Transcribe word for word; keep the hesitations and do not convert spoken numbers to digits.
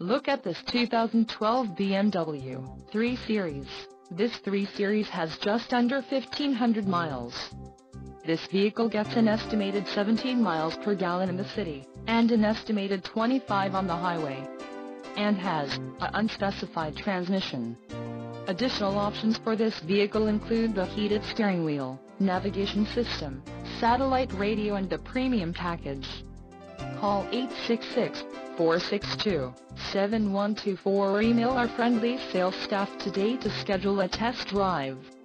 Look at this two thousand twelve B M W three Series. This three Series has just under fifteen hundred miles. This vehicle gets an estimated seventeen miles per gallon in the city, and an estimated twenty-five on the highway, and has a unspecified transmission. Additional options for this vehicle include the heated steering wheel, navigation system, satellite radio and the premium package. Call eight six six, four six two, seven one two four or email our friendly sales staff today to schedule a test drive.